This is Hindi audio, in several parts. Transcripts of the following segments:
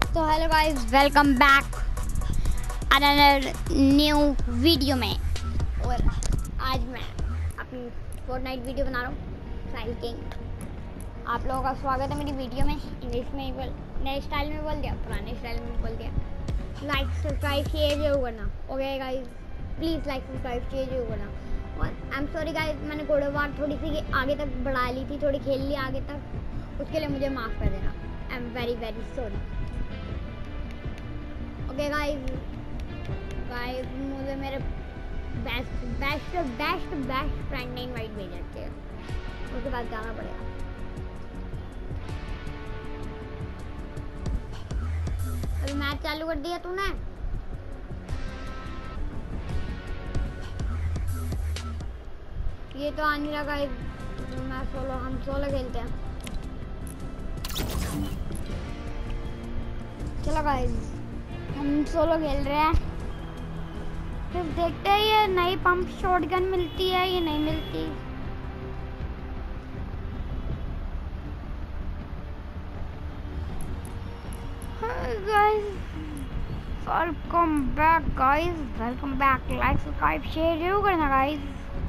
तो hello guys, welcome back another new video में। और आज मैं अपनी फोर्टनाइट वीडियो बना रहा हूँ, साइल किंग। आप लोगों का स्वागत है मेरी वीडियो में। इंग्लिश में नए स्टाइल में बोल दिया, पुराने स्टाइल में बोल दिया। लाइक सब्सक्राइब शेयर जरूर करना। Okay guys, please like subscribe share जरूर करना। और आई एम सॉरी गाइस, मैंने गोड़ोवार थोड़ी सी आगे तक बढ़ा ली थी, थोड़ी खेल ली आगे तक, उसके लिए मुझे माफ़ कर देना। I am very very sorry. Okay guys, मुझे मेरे बेस्ट फ्रेंड ने इनवाइट भेजा थे, उसके बाद जाना पड़ेगा। अभी मैच चालू कर दिया तूने? ये तो आने लगा। हम सोलो खेलते हैं। चलो गाइस, हम सोलो खेल रहे हैं। फिर देखते हैं ये नई पंप शॉटगन मिलती है या नहीं मिलती। Guys welcome back, guys welcome back. Like subscribe share जरूर करना गाइस।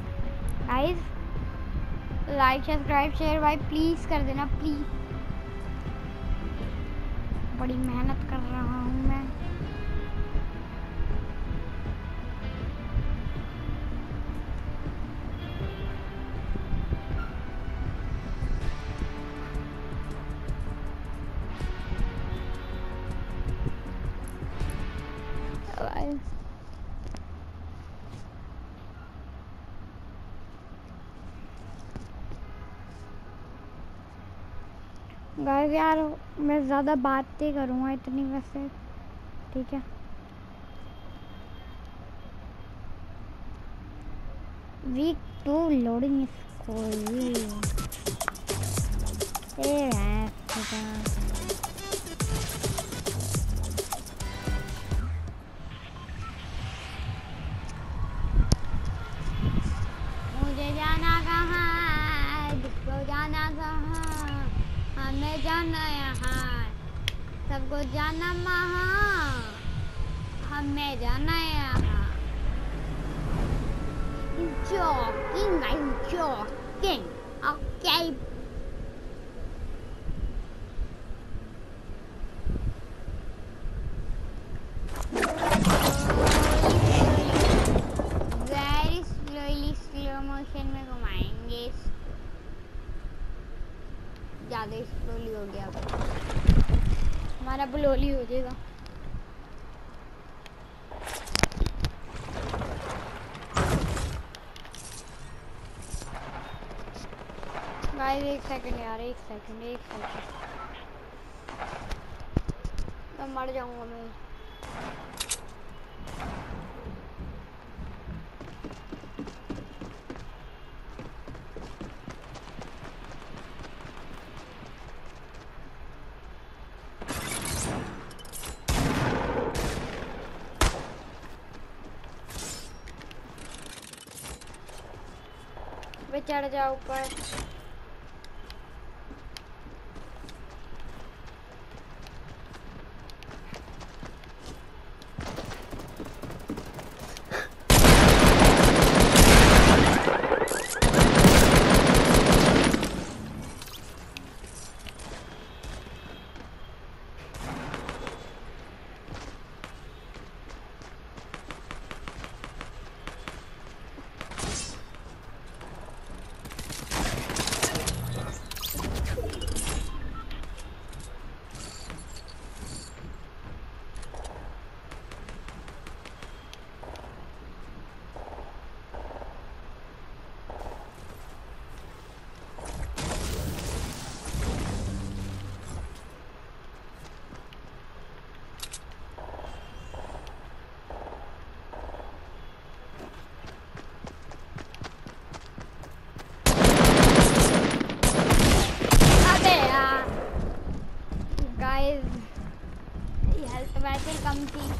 लाइक सब्सक्राइब शेयर भाई प्लीज कर देना, प्लीज। बड़ी मेहनत कर रहा हूँ मैं। गाइस यार, मैं ज़्यादा बातें करूँगा इतनी वैसे, ठीक है। Week 2 loading school. मुझे जाना कहाँ, जिसको जाना कहाँ, हमें जाना यहाँ, सबको जाना वहाँ, हमें जाना यहाँ। Joking, I'm joking. Okay. Very slowly, slow motion में घुमाएंगे। ज़्यादा स्लोली हो गया, हमारा ब्लोली हो जाएगा। गाइस एक सेकंड यार, एक सेकंड मैं मर जाऊंगा मैं। वे चढ़ जाओ ऊपर। हेल्थ वैसे ही कम थी।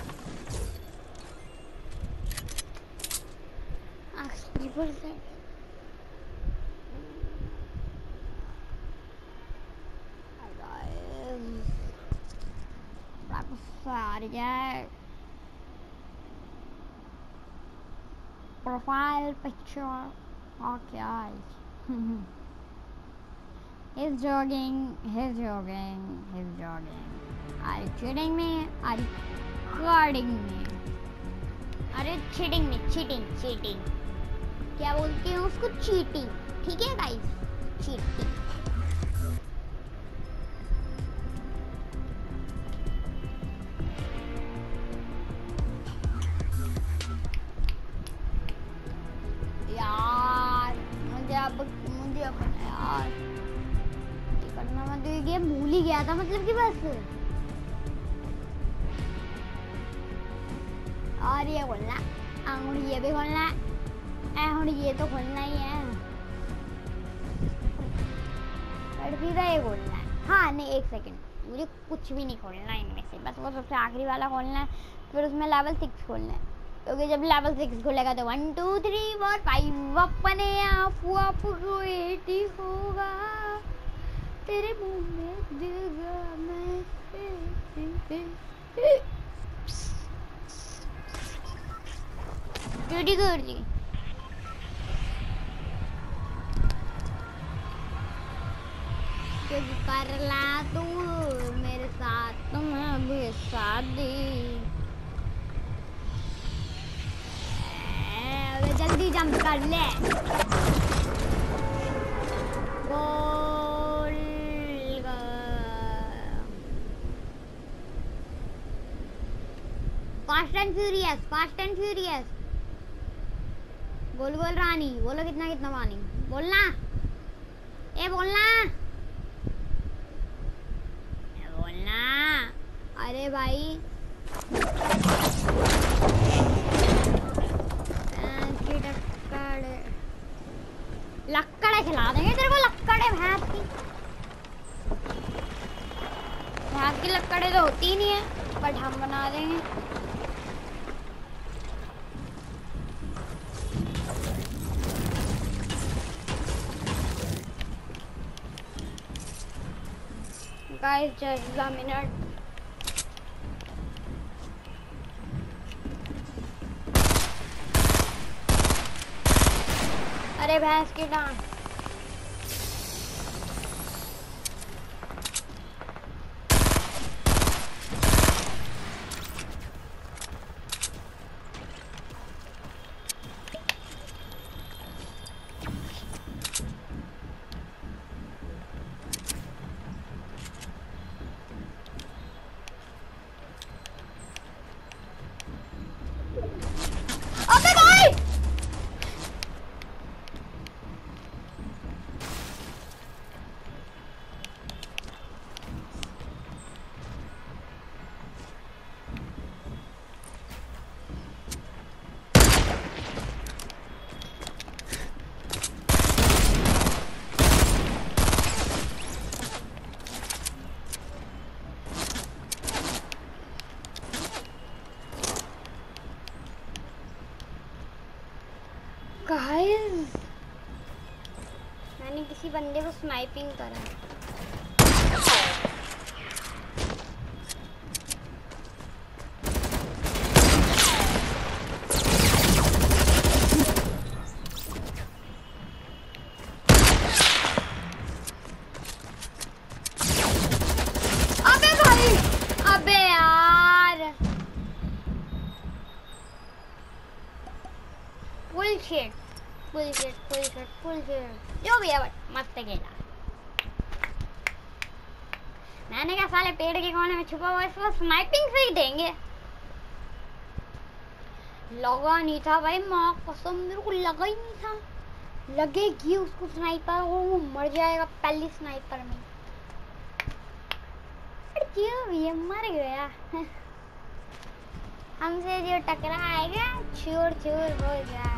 यार ये प्रोफाइल पिक्चर और क्या है? He's jogging. Are you cheating me? Are you recording me? अरे cheating नहीं, cheating. क्या बोलते हैं उसको? cheating. ठीक है guys? cheating. मुझे अब यार करना मत, ये भूल ही गया था मतलब कि बस। और ये खोलना, अंगूठी ये भी खोलना, अंगूठी ये तो खोलना ही है, सीधा ये खोलना है। हाँ नहीं, एक सेकंड, मुझे कुछ भी नहीं खोलना है इनमें से, बस वो सबसे आखिरी वाला खोलना है, फिर उसमें लेवल 6 खोलना है, क्योंकि जब लेवल 6 खुलेगा तो 1 2 3 4 5 अपने आप को 80 होगा, तेरे मुंह में देगा मैं। ड्यूटी कर दी। क्योंकि कर ला तू मेरे साथ, तुम्हें भी शादी। जल्दी जंप कर ले। गोल फास्ट एंड फ्यूरियस। गोल गोल रानी, बोलो कितना कितना पानी, बोलना बोलना। अरे भाई लक्कड़े खिला देंगे तेरे को, लक्कड़े भैंस की लक्कड़े तो होती ही नहीं है, बट हम बना देंगे। Guys just a minute। अरे भैंस की डांट। गाइस मैंने किसी बंदे को स्नाइपिंग करा। अबे भाई, अबे यार, बुलशिट जो भी है, बट मस्त खेला। मैंने कहा साले पेड़ के कोने में छुपा हुआ इसको स्नाइपिंग से ही देंगे। लगा नहीं था भाई, माँ कसम मेरे को लगा ही नहीं था। लगेगी उसको स्नाइपर, वो मर जाएगा पहली स्नाइपर में। ये मर गया। हमसे जो टकराएगा चूर चूर हो जाए।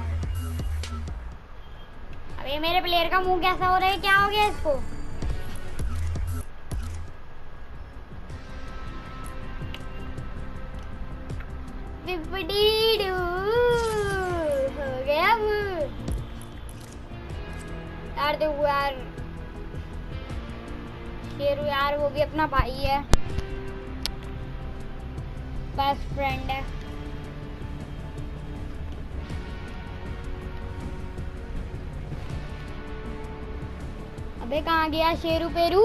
अबे मेरे प्लेयर का मुंह कैसा हो रहा है, क्या हो गया इसको? हो गया यार, देखो यार शेरू यार, वो भी अपना भाई है। बेस्ट फ्रेंड है। अबे कहाँ गया शेरू पेरू?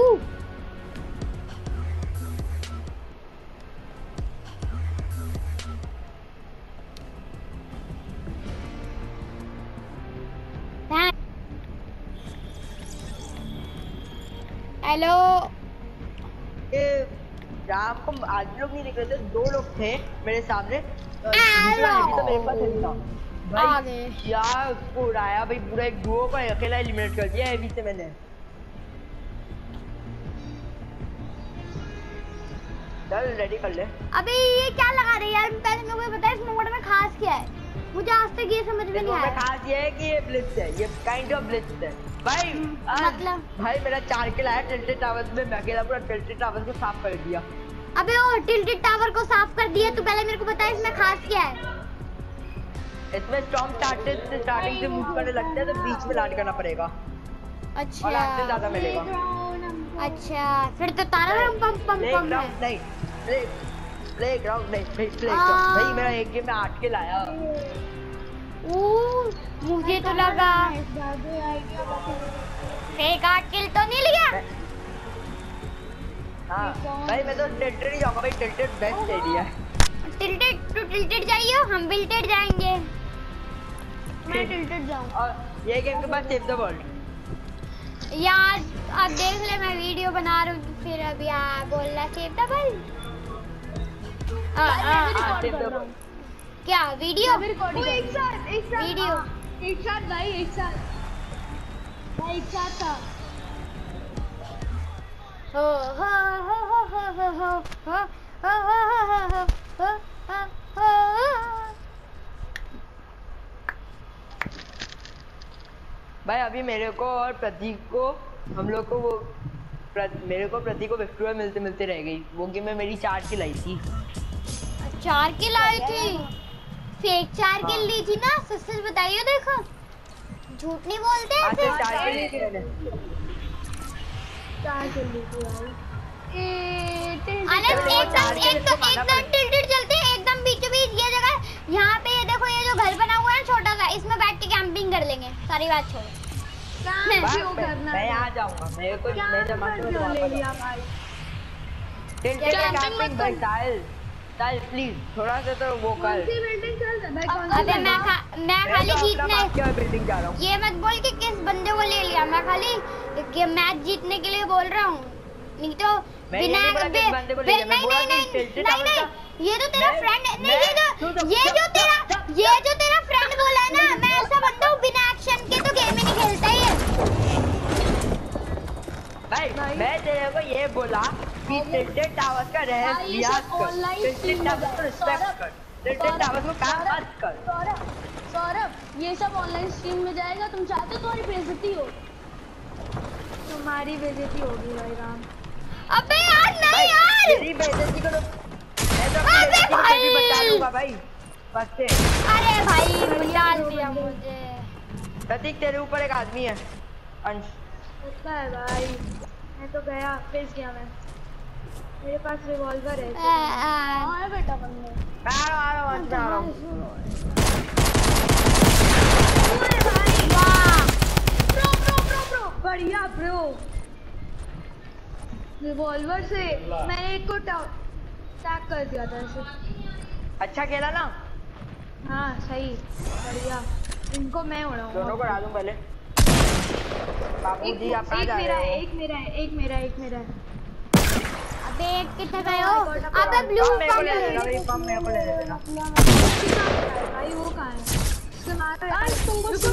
हेलो। राम को आज लोग नहीं दिख रहे थे, 2 लोग थे मेरे सामने। दूसरा है भी तो मेरे पास नहीं था भाई। यार उसको उड़ाया भाई, पूरा एक डुओ को अकेला एलिमिनेट कर दिया हैवी से मैंने। चल रेडी कर ले। अबे ये क्या लगा रही है यार? पहले मेरे को बता इस मोड में खास क्या है? मुझे आज तक ये समझ में नहीं आया। खास ये है कि ये ब्लिट्स है, ये काइंड ऑफ ब्लिट्स है भाई। मतलब भाई मेरा 4 किल आया टिल्टेड टावर्स में, मैं अकेला पूरा टिल्टेड टावर्स को साफ कर दिया। अबे वो टिल्टेड टावर को साफ कर दिया? तू पहले मेरे को बता इसमें खास क्या है? इसमें स्टॉर्म स्टार्टिंग से मूव करने लगता है तो बीच में लैंड करना पड़ेगा। अच्छा। और एक्सेस ज्यादा मिलेगा। अच्छा फिर तो तारा पम नहीं प्लेग्राउंड नहीं प्लेग्राउंड भाई। मेरा एक गेम में 8 किल आया। मुझे तो लगा एक 8 किल तो नहीं लिया। हाँ भाई मैं तो टिल्टेड ही जाऊंगा भाई, टिल्टेड बेस्ट एरिया है। टिल्टेड जाइए, हम बिल्टेड जाएंगे। मैं टिल्टेड जाऊँ। और ये गेम के बाद सेव द वर्ल्ड यार अब देख ले मैं वीडियो बना रहा हूँ फिर अभी बोल रहा सेव द वर्ल्ड। क्या वीडियो? एक साथ वीडियो एक साथ भाई, एक साथ था। हो हो हो हो हो हो हो हो हो हो। भाई अभी मेरे को और प्रतीक को, हम लोग को वो मेरे को प्रतीक को विक्टोरिया मिलते मिलते रह गई। वो गेम में मेरी 4 किल आई थी। 4 किल आई थी? फेक 4 किल ली थी ना? सच बताइए, देखो झूठ नहीं बोलते ऐसे। 4 किल ली थी मैंने। 4 किल ली थी भाई। एकदम टिल्टेड चलते हैं, एकदम बीचों बीच ये जगह। यहाँ पे ये देखो, ये जो घर बना हुआ है छोटा सा, इसमें बैठ के कैंपिंग कर लेंगे। सारी बात छोड़ो। मैं आ जाऊंगा। मेरे को मैं जमा ले लिया भाई। टिल्टेड कैंपिंग भाई। चल प्लीज थोड़ा सा तो वो कर। अबे मैं खाली जीतने बिल्डिंग जा रहा हूँ। ये मत बोल कि किस बंदे को ले लिया। मैं खाली मैच जीतने के लिए बोल रहा हूँ, नहीं तो बिना नहीं, ये तो तेरा फ्रेंड नहीं, ये जो तेरा फ्रेंड बोला है ना, मैं ऐसा बंदा हूँ बिना एक्शन के तो गेम ही नहीं खेलता ये। भाई मैं तेरे को ये बोला कि टिल्टेड टावर्स का रियाज कर, टिल्टेड टावर्स को रिस्पेक्ट कर, टिल्टेड टावर्स को काम मत कर। सौरभ ये सब ऑनलाइन स्ट्रीम में जाएगा। तुम चाहते हो तुम्हारी बेइज्जती हो? तुम्हारी बेइज्जती होगी भाई राम। अबे यार नहीं यार, मेरी बेइज्जती को तो मैं तो अपनी बेइज्जती को भी बचा लूंगा भाई बस से। अरे भाई डाल दिया मुझे। प्रतीक तेरे ऊपर एक आदमी है अंश। पता है भाई, मैं तो गया, फंस गया मैं। मेरे पास रिवॉल्वर है। हाँ है बेटा बंदे। आ रहा हूँ। ओए भाई वाह प्रो बढ़िया ब्रो। रिवॉल्वर से मैंने एक को टैग कर दिया था ऐसे। अच्छा खेला ना? हाँ सही बढ़िया। इनको मैं उड़ाऊंगा। दोनों को डालूं पहले। बाबूजी आप कहाँ जा रहे हो? एक मेरा है। अबे कितने गए हो? अबे ब्लू पंप मेरे को ले लेना। भाई वो कहाँ है? तुमको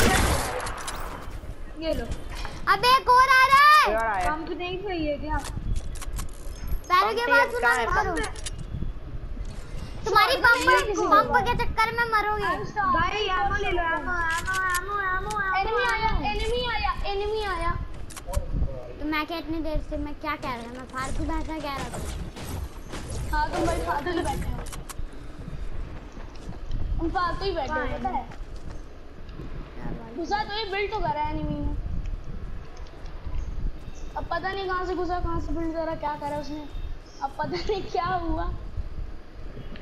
ये लो। अबे एक और आ रहा है। पंप नहीं चाहिए क्या? पैरों के पास सुना करो। तुम्हारी पंप के चक्कर में मरोगे। भाई एमो ले लो। एमो एनिमी आया। तो मैं क्या इतनी देर से मैं क्या कह रहा था? मैं फालतू बैठा कह रहा था। हाँ तुम बड़े फालतू ही बैठे हो। तुम फालतू ही बैठे हो पता है। घुसा तो ये बिल्ड तो करा है एनिमी ने। अब पता नहीं कहाँ से घुसा, कहाँ से बिल्ड करा, क्या करा उसने। अब पता नहीं क्या हुआ।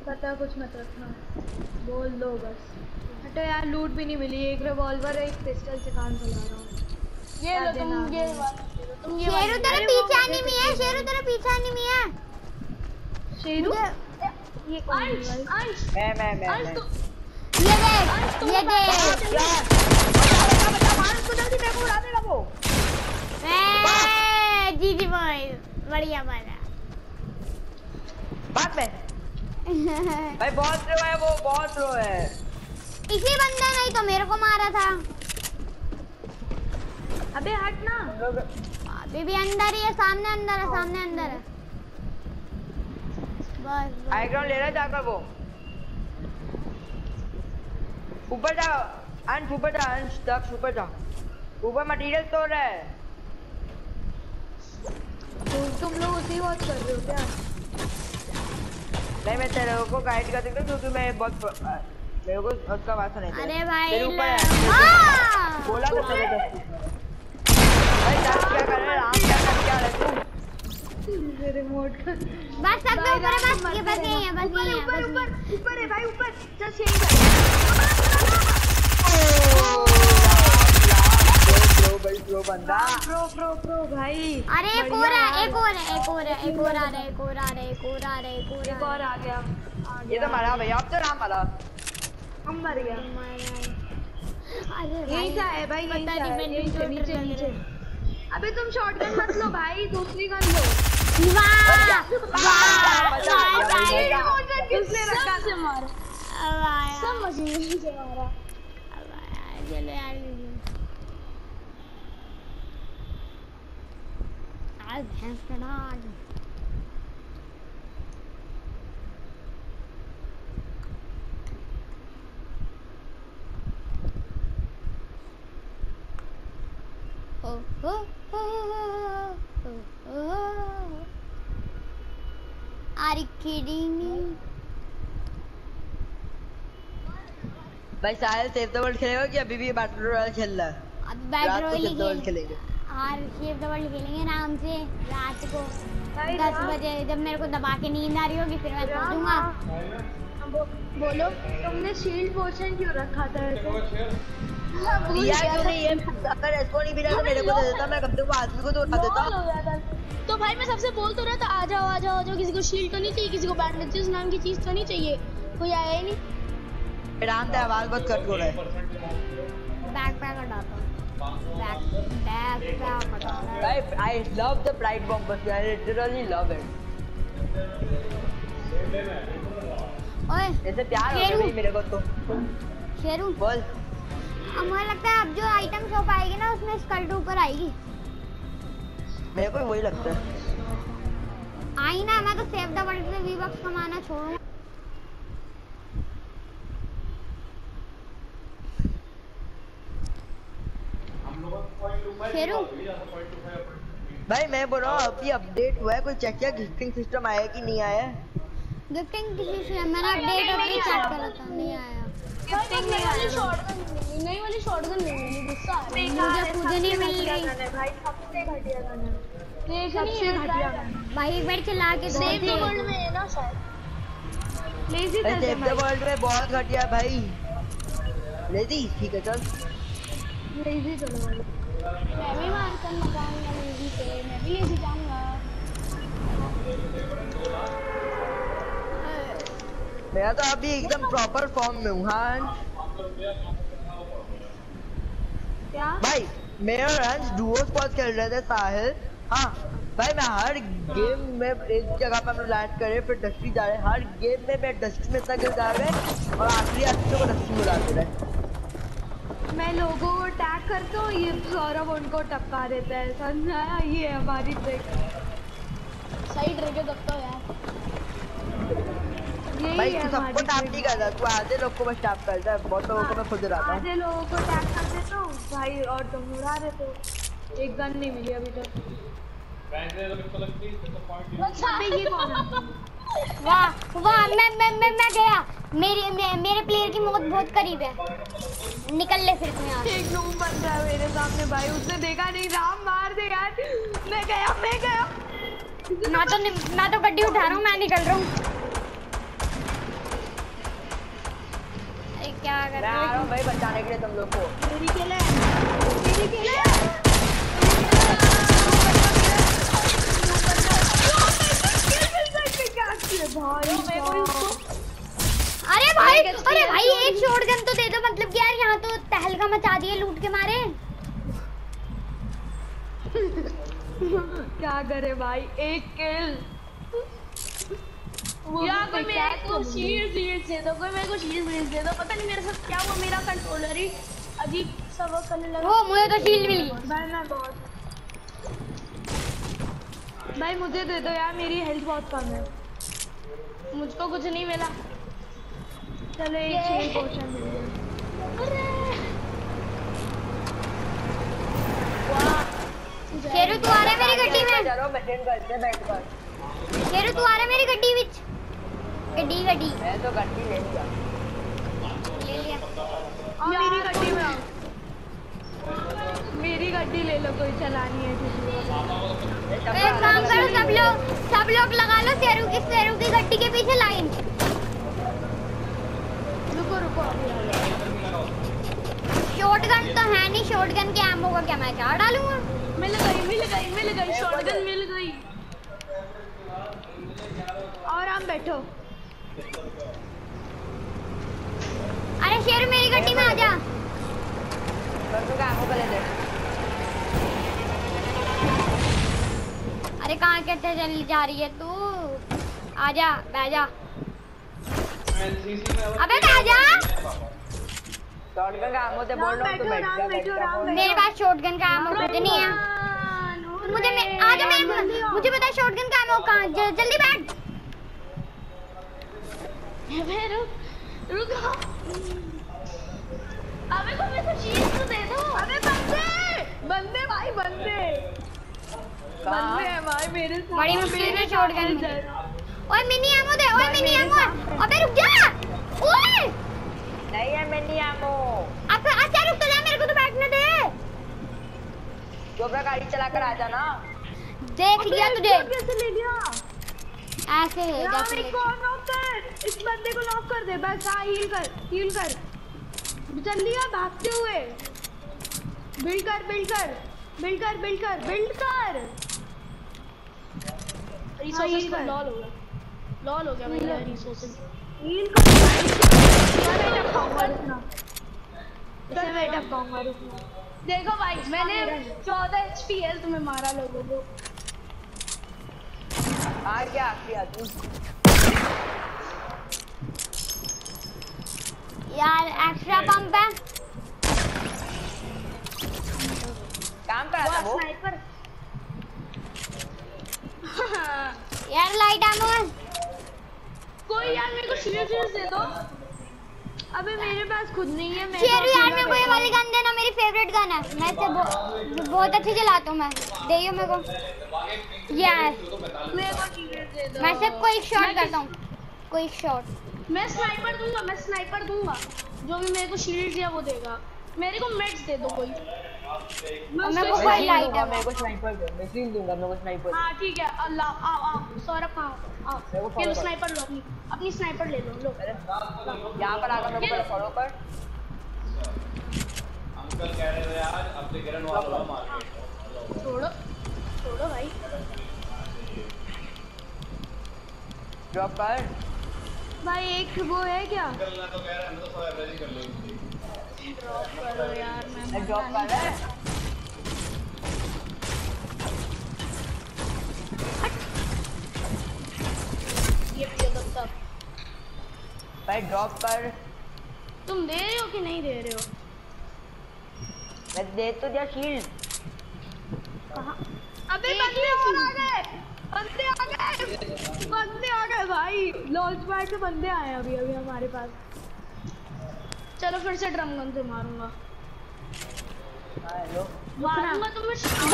पता कुछ मत रखना, बोल दो बस। हटो यार, लूट भी नहीं मिली, एक रिवॉल्वर एक पिस्टल से काम चला रहा हूँ। ये लो तुम ये शेरू तेरे पीछे एनिमी है, शेरू तेरे पीछे एनिमी है। शेरू ये कौन है भाई? अंश मैं अंश तू ये देख बता मार को जल्दी, मेरे को उड़ाने लगो। जीजी बॉय बढ़िया मारा। बात में भाई बहुत स्लो है वो, बहुत स्लो है। इसी बंदे ने ही तो मेरे को मारा था। अबे हट ना। अभी भी अंदर ही है, सामने अंदर है, सामने अंदर है। बस हाई ग्राउंड ले रहा है जाकर वो। ऊपर जा अंश, ऊपर जा अंश, दक्ष ऊपर जा। ऊपर मटेरियल स्टोर है। तुम लोग उसी वॉच कर रहे हो क्या? नहीं मैं तेरे को गाइड कर सकता हूँ क्योंकि मैं बहुत मेरे को उसका बात सुनाई। अरे भाई तेरे ऊपर है। बोला तो तेरे दक्ष भाई दक्ष क्या कर रहा है, राम क्या कर क्या रहा है तू? मेरे रिमोट का बस सब ऊपर है, बस ये बस यही है, बस यही है, बस ऊपर है भाई, ऊपर चल यही कर। प्रो बंदा, प्रो भाई। अरे एक और है, एक और है, एक और है, एक और आ रहा है, एक और आ रहा है, एक और आ रहा है, एक और आ गया। ये तो मरा भैया, अब तो राम मरा। हम मर गया। अरे यही सा है भाई, यही सा है, यही से नीचे नीचे। अबे तुम शॉटगन मत लो भाई, दूसरी गन लो। किसने रखा से मारा? सब मशीन से मारा। चलो यार आज भैंस का डाल। Are you kidding me? भाई साहिल सेव द वर्ल्ड खेलेगा कि अभी भी बैटल रॉयल खेल रहा है? अब बैटल रॉयल खेलेंगे। और सेव द वर्ल्ड खेलेंगे आराम से रात को 10 बजे, जब मेरे को दबा के नींद आ रही होगी फिर मैं सो जाऊंगा। बोलो तुमने शील्ड पोशन क्यों रखा था ऐसे? यार क्यों नहीं, ये अगर इसको नहीं मिला तो मेरे को दे देता, मैं कब तक वो आदमी को तो उठा देता। तो भाई मैं सबसे बोल तो रहा था आ जाओ आ जाओ, किसी को शील्ड तो नहीं चाहिए, किसी को बैंडेजेस नाम की चीज तो नहीं चाहिए, कोई आया ही नहीं। राम का आवाज बहुत कट हो रहा है। बैकपैक हटाता हूं, बैकपैक हटाता हूं। I love the pride bombers, I literally love it। ओए ऐसे प्यार हो गया मेरे को तो। शेरू बोल। अब मुझे लगता है अब जो आइटम शॉप आएगी ना उसमें स्कल ऊपर आएगी। मेरे को वही लगता है। आई ना, मैं तो सेव द वर्ल्ड से V-Bucks कमाना छोड़ूंगा। शेरू भाई मैं बोल रहा हूँ अभी अपडेट हुआ है, कोई चेक किया गिफ्टिंग सिस्टम आया कि नहीं आया? गिफ्टिंग किसी से मैंने अपडेट अभी चेक करा था, नहीं आया। गिफ्टिंग नहीं वाली शॉटगन नहीं वाली शॉटगन नहीं मिली, गुस्सा आ रहा है। मुझे खुद नहीं मिल रही भाई, सबसे घटिया गन है। देख सबसे घटिया गन। भाई एक बार चला के दो। सेव द वर्ल्ड में है ना शायद। लेजी सेव द वर्ल्ड में बहुत घटिया भाई। लेजी ठीक है चल। लेजी चलो भाई। मैं भी मार कर मचाऊंगा लेजी पे, मैं भी लेजी जाऊंगा। मैं तो अभी एकदम प्रॉपर फॉर्म में हूँ। हाँ क्या भाई, मैं और हंस डुओ स्क्वाड खेल रहे थे साहिल। हाँ भाई मैं हर गेम में एक जगह पर हम लैंड करे फिर डस्टी जा रहे, हर गेम में मैं डस्टी में तक जा रहे और आखिरी आदमी को डस्टी बुला दे रहे। मैं लोगों को टैग करता हूँ, ये सौरभ उनको टपका देता है, समझ आया? ये हमारी ट्रिक। साइड रह के दबता यार। भाई तू सबको टैप नहीं करता, तू आधे लोग को बस टैप करता है, बहुत लोगों को मैं खुद रहता हूँ। आधे लोगों को टैग कर देता हूँ भाई, और तुम उड़ा देते हो। एक गन नहीं मिली अभी तक। अबे ये कौन है? वाह वाह, मैं गया। मेरे प्लेयर की मौत बहुत करीब है। निकल ले फिर तुम यहाँ से। एक नूब बन रहा है मेरे सामने भाई, उसने देखा नहीं। राम मार दे यार। मैं गया। मैं तो गड्डी उठा रहा हूँ, मैं निकल रहा हूँ। क्या कर मैं रहे आ रहा हो? हूँ भाई बचाने के लिए तुम लोग को। मेरी खेल है, मेरी खेल है। अरे भाई एक शॉटगन तो दे दो, मतलब कि यार यहाँ तो तहलका मचा दिए लूट के मारे। क्या करे भाई, एक किल। यार कोई मेरे को शील्ड दे दो, कोई मेरे को शील्ड दे दो। पता नहीं मेरे साथ क्या हुआ, मेरा कंट्रोलर ही अजीब सा वर्क करने लगा। वो मुझे तो शील्ड मिली। भाई मुझे दे दो यार, मेरी हेल्थ बहुत कम है। मुझको कुछ नहीं मिला। चलो एक शील्ड पोशन मिल गया। शेरू तू आ रहा है मेरी गड्डी में। चलो मेंटेन करते हैं बैठकर। शेरू तू आ रहा है मेरी गड्डी विच। गड्डी मैं तो गड्डी ले लिया। ले लिया। मेरी गड्डी में आओ, मेरी गड्डी ले लो, कोई चलानी है किसी को। एक काम करो, सब लोग लगा लो शेरू की गड्डी के पीछे लाइन। रुको शॉटगन तो है नहीं, शॉटगन के एमो का क्या मैं क्या डालूंगा? मिल गई शॉटगन मिल गई। और हम बैठो। अरे शेरू मेरी गड्डी में आ जा। अरे कहाँ कैसे चली जा रही है तू? आजा बैठ जा। अबे बैठ जा। शॉटगन का एमो दे बोल रहा हूँ तो बैठ जा। मेरे पास शॉटगन का एमो कुछ नहीं है। मुझे पता है शॉटगन का एमो कहाँ। जल्दी बैठ। रुको। अबे को मेरे को शील्ड तो दे दो। अबे बंदे भाई बंदे हैं भाई मेरे साथ। बड़ी मुश्किल से शॉटगन मिली। ओए मिनी एमो दे, ओए मिनी एमो। अबे रुक जा। ओए नहीं है मिनी एमो। अच्छा रुक तो जा, मेरे को तो बैठने दे। तो अपना गाड़ी चलाकर आ जाना। देख लिया तुझे कैसे ले गया? ऐसे है जैसे एक को नॉक कर, इस बंदे को नॉक कर दे बस। हाँ हील कर चल लिया भागते हुए। बिल्ड कर रिसोर्सेज का लॉल हो गया मेरा रिसोर्सेज। हील कर। रुकना। देखो भाई मैंने 14 HP हेल्थ में मारा लोगों को। क्या किया तू? यार एक्स्ट्रा पंप है। काम कर रहा था वो। स्नाइपर। यार लाइट एमो है। कोई यार मेरे को शील्ड दे दो। अबे मेरे पास खुद नहीं है। मैं शेरू यार मेरे को ये वाली गन देना, मेरी फेवरेट गन है। मैं इसे बहुत अच्छी चलाता हूँ मैं। देइयो मेरे को। यस मेरे को शील्ड दे दो। मैं सिर्फ कोई शॉट करता हूँ, कोई शॉट। मैं स्नाइपर दूंगा। जो भी मेरे को शील्ड दिया वो देगा। मेरे को मेड्स दे दो कोई। और मेरे को कोई लाइट है। मेरे को स्नाइपर दे। मैं शील्ड दूंगा, मेरे को स्नाइपर। हाँ ठीक है। अल्लाह आओ सौरभ कहाँ आओ। ये लो स्नाइपर लो, अपनी स्नाइपर ले लो। यहाँ पर आकर मेरे को फॉलो कर। अंकल कह रहे थे आज अब से गिरन वाला मार्केट। छोड़ो भाई। ड्रॉप कर भाई। एक वो है क्या? अंकल ना तो कह रहे हैं तो सब एवरेज कर लेंगे। ड्रॉप करो यार। मैं ड्रॉप कर रहा है। ये पियो तब तक। भाई ड्रॉप कर। तुम दे रहे हो कि नहीं दे रहे हो? मैं दे तो दिया शील्ड। अबे बंदे आ गए भाई। लॉन्च पैड से बंदे आए अभी हमारे पास। चलो फिर से ड्रम गन से मारूंगा। हेलो मारूंगा तो मैं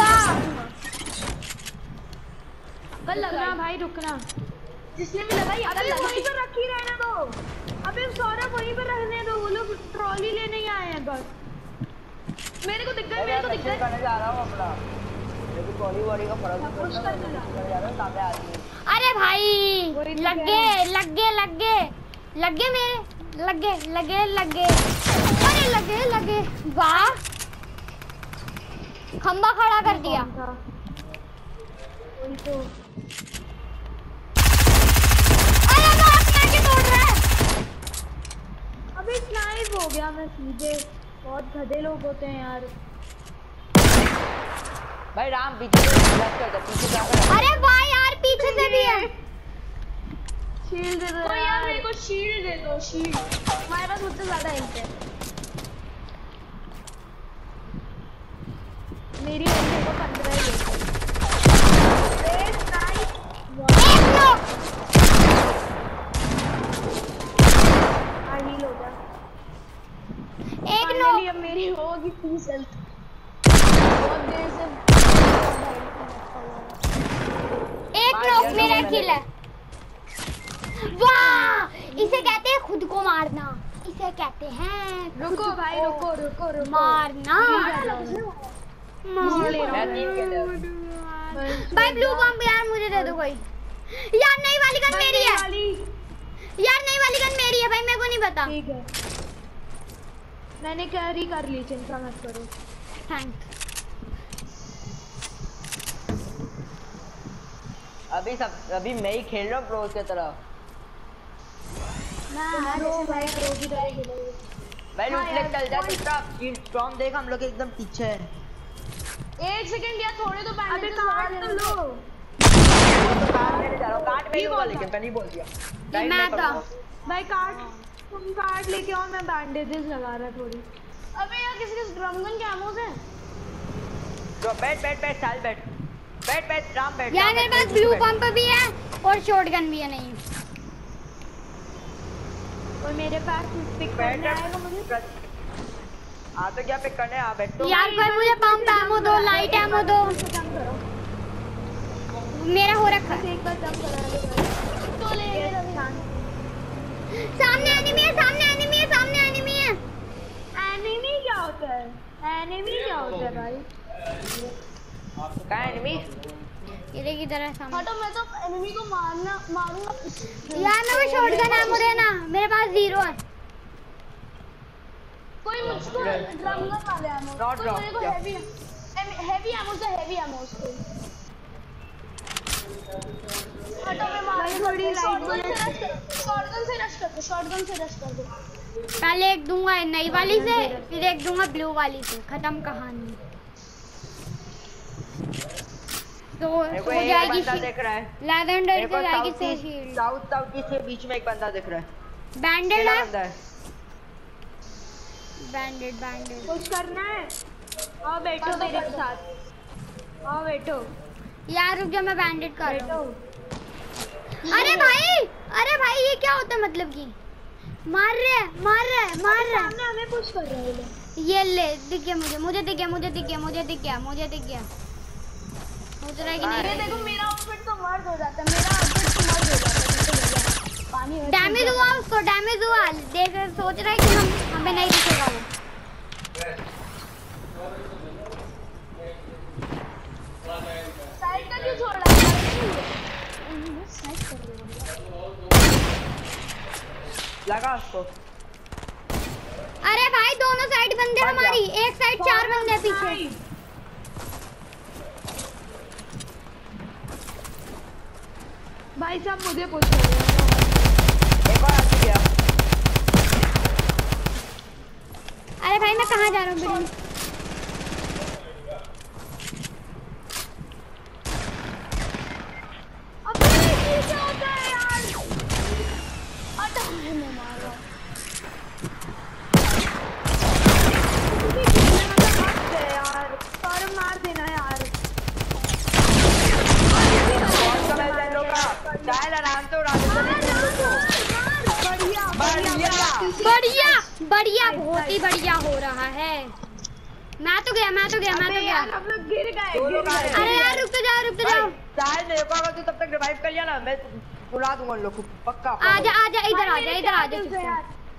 कल लगा भाई रुकना। जिसने भी लगाई अबे वहीं पर रखी रहने दो। अबे सौरभ वहीं पर रहने दो। वो लोग ट्रॉली लेने ही आए हैं बस। मेरे को दिख गया। करने जा रहा हूँ अपना। मेरे को ट्रॉली वॉली का फर्क नहीं पड़ता। मैं जा रहा हूँ सामने आदमी। अरे भाई लग गए। लगे मेरे, लगे। अरे लगे। वाह, खंबा खड़ा कर दिया। वही तो। अरे वो अपना के तोड़ रहा है। अबे स्नाइप हो गया मैं सीधे। बहुत गधे लोग होते हैं यार। भाई राम पीछे पीछे जाकर। अरे वाह यार, पीछे से भी है। शील्ड दे दो यार, मेरे को शील्ड दे दो, शील्ड। हमारे पास मुझसे ज्यादा हेल्थ है। मेरी हेल्थ को 15 ही है। हील हो गया। एक नो। फाइनली अब मेरी होगी 30 हेल्थ। बहुत देर से एक नॉक मेरा किल है। वाह, इसे कहते हैं खुद को मारना। इसे कहते हैं रुको भाई, रुको मारना। भाई ब्लू बम यार मुझे दे दो कोई। यार नई वाली गन मेरी है। यार नई वाली गन मेरी है भाई, मेरे को नहीं पता। ठीक है, मैंने कैरी कर ली, चिंता मत करो। थैंक्स। अभी मैं ही खेल रहा हूँ प्रो की तरह। भाई लूटले चल जा चुपचाप। स्टॉर्म देख, हम लोग एकदम पीछे है। 1 सेकंड यार, थोड़े तो अबे काट तो लो। तो काट लेने जा रहा हूँ। काट नहीं होगा, लेकिन मैं नहीं बोल दिया। मैं तो भाई काट, तुम काट लेके आओ, मैं बैंडेजेस लगा रहा थोड़ी। अबे यार, किसी के ड्रम गन के एमोस है? तो बैठ साल बैठ राम बैठ। यार मेरे पास ब्लू पंप भी है और शॉटगन भी है। नहीं और मेरे पास पिक करना है मुझे। आ तो क्या पिक करने, आ बैठ तो। यार कोई मुझे पंप एमो दो, लाइट एमो दो। मेरा हो रखा है। एक बार जंप करा दो। तो ले सामने एनिमी है, सामने एनिमी है, सामने एनिमी है। एनिमी क्या होता है? एनिमी क्या होता है भाई? कहाँ है एनिमी? इधर की तरह सामने। हटो, मैं तो एनिमी को मारूंगा। यार मेरे को शॉटगन एमो देना, मेरे पास 0 है। कोई मुझको ड्रम गन वाले एमो, Not कोई drop, मेरे को क्या? हेवी एमो से हेवी एमो से। हटो, मैं मारूंगा। थोड़ी शॉटगन से रश कर दो। पहले एक दूंगा नई वाली से, फिर एक दूंगा ब्लू वाली से। खत्म कहानी। तो हो जाएगी देख रहा है। लैवेंडर से जाएगी से शील्ड। साउथ ईस्ट के बीच में एक बंदा दिख रहा है। बैंडेड है। बंदा है। बैंडेड कुछ करना है? आओ बैठो मेरे साथ। आओ बैठो। यार रुक जा, मैं बैंडेड कर रहा हूँ। बैठो। अरे भाई ये क्या होता है? मतलब कि मार रहे हैं। सामने हमें पुश कर रहे हैं। ये ले, दिख गया मुझे दिख गया। सोच रहा है कि ये नहीं। देखो, मेरा आउटफिट तो मर्द हो जाता है। पानी डैमेज हुआ उसको, डैमेज हुआ। देख सोच रहा है कि हमें नहीं दिखेगा वो। साइड का क्यों छोड़ रहा है? साइड कर रहे हो। लगा उसको। अरे भाई दोनों साइड बंदे हमारी, एक साइड 4 बंदे पीछे। भाई साहब मुझे पुश कर रहे हैं। एक और आ गया। अरे भाई मैं कहाँ जा रहा हूँ? अबे ये क्या होता है यार? हटो, मैं मार रहा हूँ। यार सारे मार देना यार। बढ़िया बहुत ही बढ़िया हो रहा है। मैं तो गया। यार हम लोग गिर गए। अरे यार रुक तो जाओ। साहिल मेरे को अगर तू तब तक रिवाइव कर लिया ना, मैं बुला दूंगा उन लोग को पक्का। आजा इधर आजा।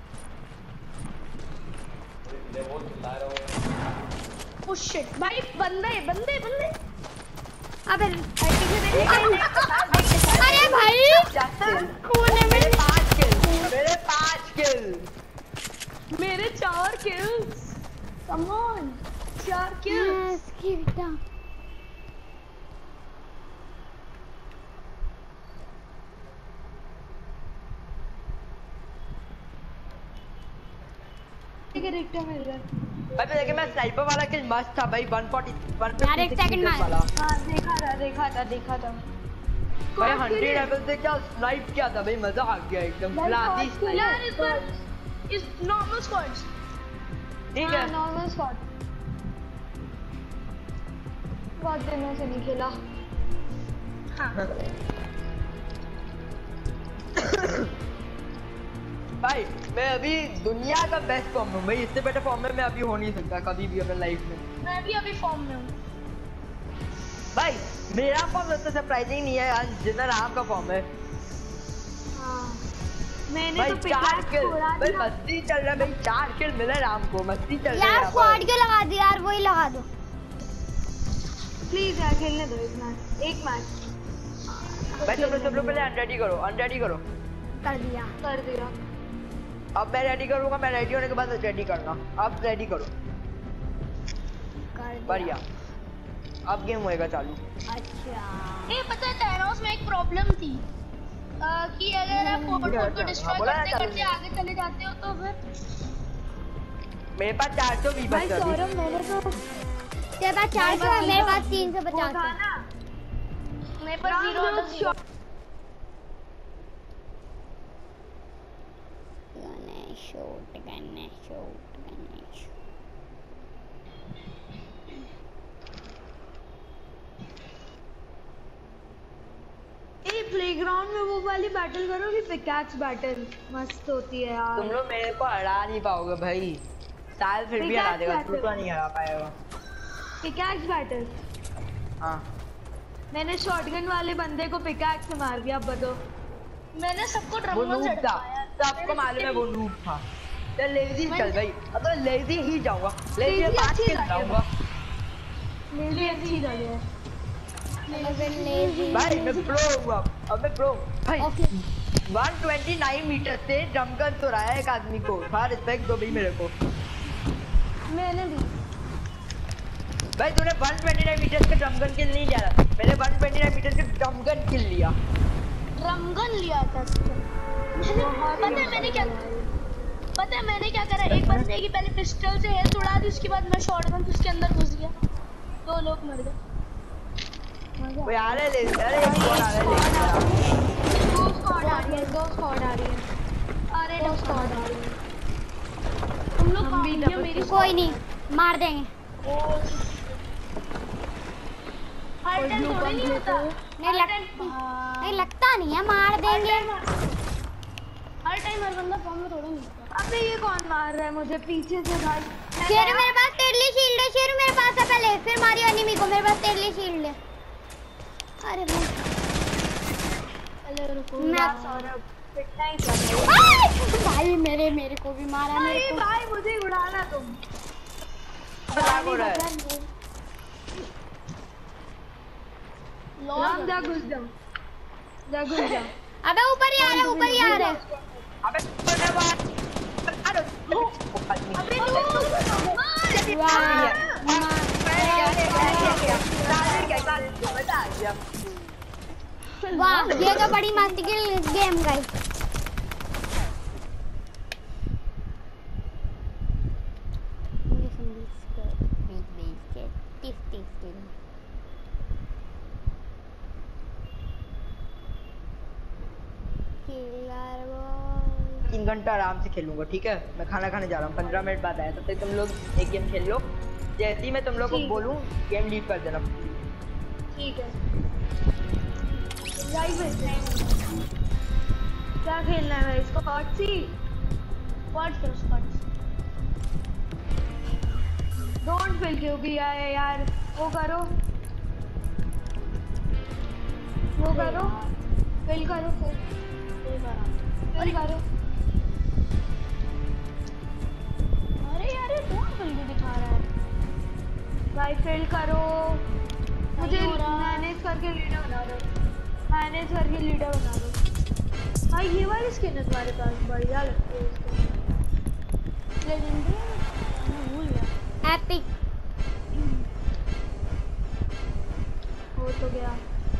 ओह शिट भाई, बंदे। अबे अरे भाई कोने में मेरे 5 किल कैरेक्टर मिल रहा है। भाई मैं देखे मैं स्नाइपर वाला किल मस्त था भाई 140 यार, एक second में। वाला। हाँ देखा था। भाई 100 लेवल से क्या स्नाइप किया था भाई, मजा आ गया एकदम। क्लासी यार इस पर इस नॉर्मल स्क्वाड्स ठीक है। नॉर्मल स्क्वाड बहुत दिनों से नहीं खेला। भाई मैं अभी दुनिया का बेस्ट फॉर्म में हूँ भाई, इससे बेटर फॉर्म में मैं अभी हो नहीं सकता कभी भी अपने लाइफ में। मैं भी अभी फॉर्म में हूँ भाई मेरा फॉर्म तो सरप्राइजिंग नहीं है यार, जितना राम का फॉर्म है। मैंने भाई तो 4 किल छोड़ा भाई, दिया। मस्ती चल रहा है भाई, 4 किल मिले राम को, मस्ती चल रही है यार यहाँ पर। स्क्वाड क्यों लगा दी यार, वही लगा दो प्लीज यार खेलने दो एक मैच। भाई तुम सब लोग पहले अनरेडी करो कर दिया। कर दिया। अब मैं रेडी करूंगा, मैं रेडी होने के बाद रेडी करना। अब रेडी करो, कर दिया। बढ़िया। अब गेम होएगा चालू। अच्छा ये पता है थैनोस में एक प्रॉब्लम थी कि अगर आप पोर्ट को डिस्ट्रॉय करते करते आगे चले जाते हो तो फिर मेरे पास 420 भाई बचा अभी। सौरभ मैंने तो तेरे पास 400 है, मेरे पास 350 है। मेरे पास 0 गणेश ए प्लेग्राउंड में वो वाली बैटल करो कि पिकैक्स बैटल मस्त होती है यार। तुम लोग मेरे को हरा नहीं पाओगे भाई, साल फिर भी हरा देगा, तू तो नहीं हरा पाएगा। Pickaxe battle. हाँ मैंने शॉटगन वाले बंदे को पिकैक्स से मार दिया। अब बताओ मैंने सबको वो ड्रम नूब से था, सबको मालूम है वो नूब था। चल लेजी चल भाई, अब तो लेजी ही जाऊंगा, लेजी Lazy 5 अच्छी किल लगी। जाऊंगा मेरी अच्छी जगह है। भाई। मैं प्रो हुआ, अब मैं प्रो भाई। ओके 129 मीटर से ड्रमगन तो रहा है एक आदमी को, हाँ रिस्पेक्ट दो भाई मेरे को। मैंने भी भाई तूने 129 मीटर के ड्रमगन किल नहीं लिया था, मैंने 129 मीटर के ड्रमगन किल लिया। ड्रमगन लिया था पता है मैंने क्या करा, एक बंदे की पहले पिस्टल से हेल्थ उड़ा दी, उसके बाद मैं शॉटगन से उसके अंदर घुस गया, 2 लोग मर गए। वो आ रहा है लेजी, अरे एक और आ रहा है लेजी। दो स्क्वाड आ रही है। अरे दो स्क्वाड आ रही है। तुम लोग हम भी कहाँ हो? double मेरी कोई नहीं, मार देंगे। हर टाइम थोड़ी नहीं होता, नहीं लगता नहीं है, मार देंगे। हर टाइम हर बंदा फॉर्म में थोड़ा नहीं होता। अबे ये कौन मार रहा है मुझे पीछे से भाई? शेरू मेरे पास तेरली शील्ड है, शेरू मेरे पास है पहले, फिर मारियो एनिमी को। मेरे पास तेरली शील्ड है। अरे भाई पहले रुको मैं सौरभ पिटना ही था भाई, मेरे को भी मारा। मेरे अरे को भाई मुझे उड़ाना तुम। लाग हो रहा है। राम जा घुस जा। अबे ऊपर ही आ रहा है। अबे करने वाला अरे अबे वाह, ये तो बड़ी मस्त गेम गई। तीन घंटा आराम से खेलूंगा, ठीक है? मैं खाना खाने जा रहा हूँ, 15 मिनट बाद आया, तब तक तुम लोग एक गेम खेल लो। जैसे ही मैं तुम लोग को बोलूँ गेम लीव कर देना। ठीक है क्या खेलना है भाई? इसको डोंट फील क्योंकि यार वो करो फिल करो अरे यार ये कौन फिल्म दिखा रहा है भाई फिल करो। मुझे नहीं हो रहा। मैनेज करके लीडर बना दो। भाई ये वाली स्किन है तुम्हारे पास, बढ़िया लगती है इसको। लेजेंडरी मैं भूल गया। एपिक हो तो गया।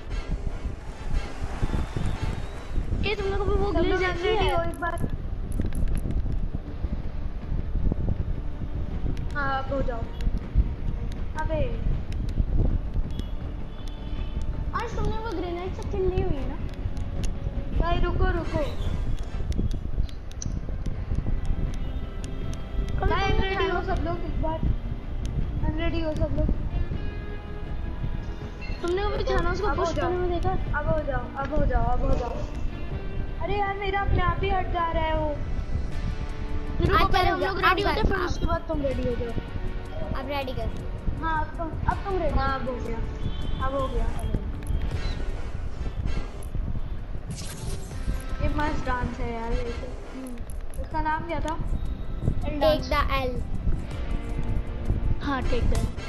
ये तुम लोगों को वो सब ग्लिच लोग देखी ready है? हो एक बार। हाँ अब हो जाओ। अबे आज तुमने वो ग्रेनेड से किल ली हुई है ना? भाई रुको रुको। भाई रेडी हो सब लोग एक बार। रेडी हो सब लोग। तुमने कभी थानोस को पुश करने में देखा? अब हो जाओ अब हो जाओ अब हो जाओ। अरे यार मेरा अपने आप ही हट जा रहा है वो। रुको पहले हम लोग रेडी होते फिर उसके बाद तुम रेडी हो जाओ। अब रेडी कर। हाँ अब तुम रेडी। हाँ अब हो गया अब हो गया। ये मस्त डांस है यार वैसे। इसका नाम क्या था? Take the L. हाँ टेक द।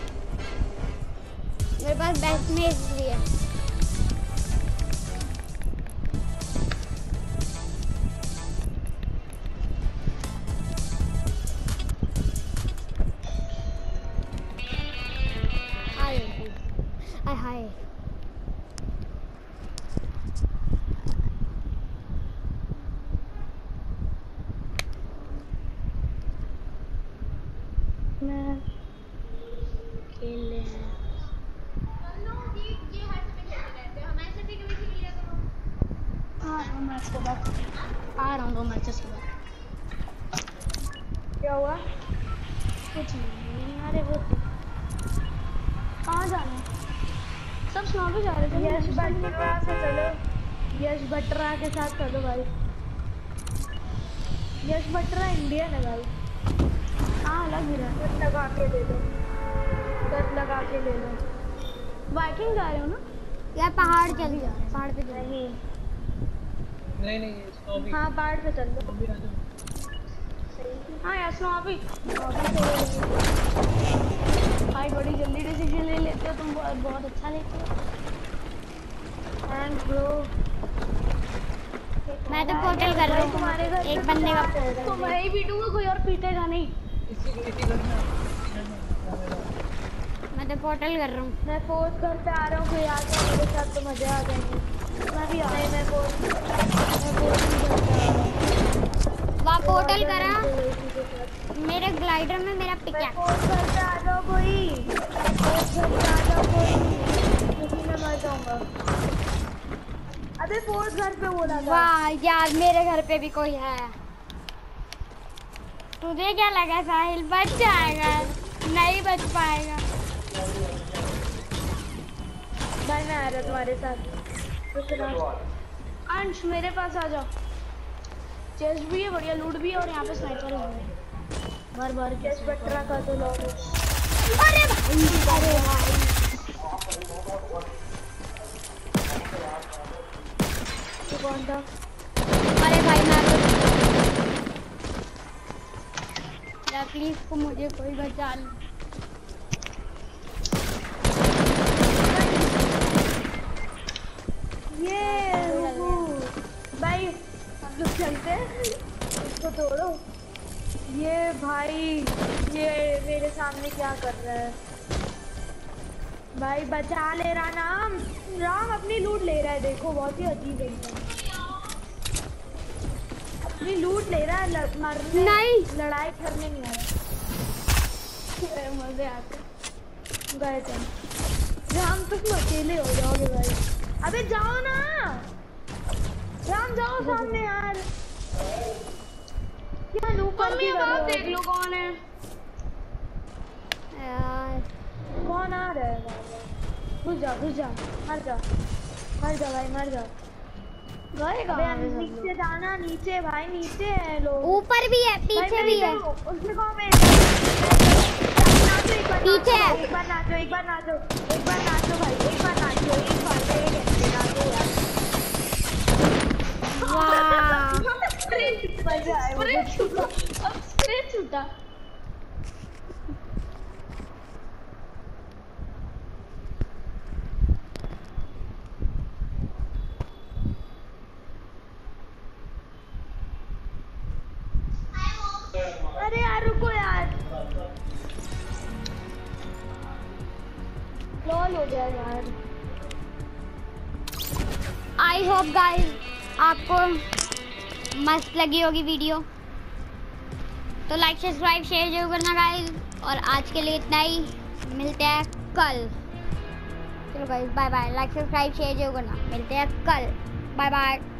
मेरे पास बेस्ट मेज भी है। हाय मैं खेल ले हाँ 2 मैच के बाद आ रहा हूँ 2 मैचेस के बाद। क्या हुआ? कुछ नहीं अरे वो कहाँ जाना है? सब स्नो पे जा रहे थे। यश बट्रा से चलो। यश बट्रा के साथ चलो भाई। यश बट्रा इंडियन है भाई। हाँ लग भी रहा है। कट लगा के ले लो। कट लगा के ले लो। वाइकिंग जा रहे हो ना? यार पहाड़ चल जा। पहाड़ पे चल। नहीं स्नो भी। हाँ पहाड़ पे चल लो। हाँ यार स्नो अभी भाई बड़ी जल्दी डिसीजन ले लेते हो तुम। बहुत अच्छा लेते हो। Thanks bro. मैं तो पोर्टल कर रहा हूँ। एक बंदे का तो मैं ही पीटूंगा कोई और पीटेगा नहीं। इसी घर में मैं तो पोर्टल कर रहा हूँ। मैं फोर्थ घर पे आ रहा हूँ। कोई आ जाए मेरे साथ तो मजा आ जाएगी। मैं भी आ नहीं मैं फोर्थ घर पे आ रहा हूँ। वहाँ पोर्टल करा। मेरे ग्लाइडर में मेरा पिकैक्स। फोर्थ घर पे आ जाओ कोई। फोर्थ घर पे आ जाओ कोई। क्योंकि मैं मर जाऊंगा। अबे फोर्थ घर पे बोला था। वाह यार मेरे घर पे भी कोई है। तुझे क्या लगा साहिल बच जाएगा? नहीं बच पाएगा। भाई मैं आ रहा तुम्हारे साथ। अंश मेरे पास आ जाओ। चेस्ट भी है बढ़िया लूट भी है और यहाँ पे स्नाइपर है भर के। यश बट्रा का तो लो। अरे भाई तो कौन था? अरे भाई मैं प्लीज को मुझे कोई बचा ले। ये भाई हम लोग चलते हैं। इसको तोड़ो। ये भाई ये मेरे सामने क्या कर रहा है? भाई बचा ले रहा नाम। राम अपनी लूट ले रहा है। देखो बहुत ही अजीब है। अपनी लूट ले रहा है। मरने नहीं लड़ाई करने नहीं आ रहा। मजे आते गए थे। राम तुम अकेले हो जाओगे भाई। अबे जाओ ना राम जाओ सामने यार। क्या नूपर की बात देख लो कौन है यार। कौन आ रहा है? घुस जा मर जा भाई मर जा। नीचे जाना। नीचे भाई नीचे है लोग। ऊपर भी है पीछे भी है। उसमें कौन है? पीछे है। एक बार नाचो भाई। एक बार नाचो नाचो यार। मजा आया। छूटा अरे यार रुको यार। लॉल हो गया यार। आई होप गाइस आपको मस्त लगी होगी वीडियो। तो लाइक सब्सक्राइब शेयर जरूर करना गाइस। और आज के लिए इतना ही, मिलते हैं कल। चलो guys bye bye, like subscribe share जो करना, मिलते हैं कल, बाय बाय।